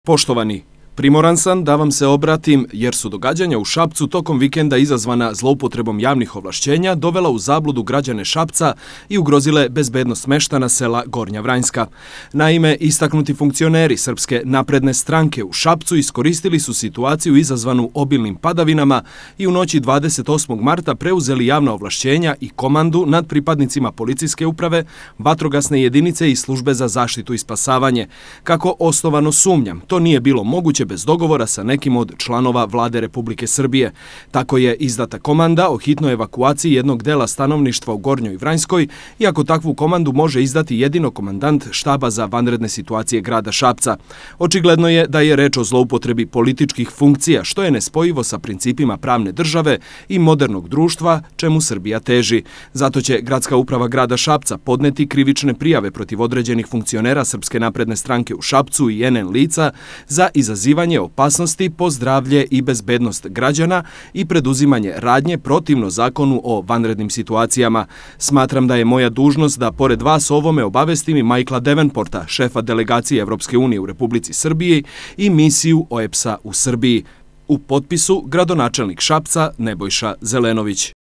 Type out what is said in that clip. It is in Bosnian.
Poštovani, primoran sam da vam se obratim jer su događanja u Šapcu tokom vikenda izazvana zloupotrebom javnih ovlašćenja dovela u zabludu građane Šapca i ugrozile bezbednost meštana sela Gornja Vranjska. Naime, istaknuti funkcioneri Srpske napredne stranke u Šapcu iskoristili su situaciju izazvanu obilnim padavinama i u noći 28. marta preuzeli javna ovlašćenja i komandu nad pripadnicima policijske uprave, vatrogasne jedinice i službe za zaštitu i spasavanje. Kako osnovano sumnjam, to nije bilo moguće bez dogovora sa nekim od članova Vlade Republike Srbije. Tako je izdata komanda o hitnoj evakuaciji jednog dela stanovništva u Gornjoj Vranjskoj, iako takvu komandu može izdati jedino komandant štaba za vanredne situacije grada Šapca. Očigledno je da je reč o zloupotrebi političkih funkcija, što je nespojivo sa principima pravne države i modernog društva, čemu Srbija teži. Zato će Gradska uprava grada Šapca podneti krivične prijave protiv određenih funkcionera Srpske napredne stranke u Šapcu i NN lica za izazivanje opasnosti po zdravlje i bezbednost građana i preduzimanje radnje protivno zakonu o vanrednim situacijama. Smatram da je moja dužnost da pored vas o ovome obavestim i Michaela Davenporta, šefa delegacije Evropske unije u Republici Srbiji i misiju OEBS-a u Srbiji. U potpisu gradonačelnik Šapca Nebojša Zelenović.